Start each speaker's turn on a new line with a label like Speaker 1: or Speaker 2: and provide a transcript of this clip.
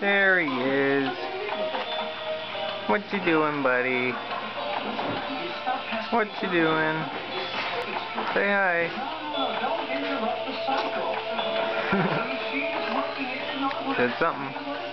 Speaker 1: There he is. What you doing, buddy? What you doing? Say hi. Said something.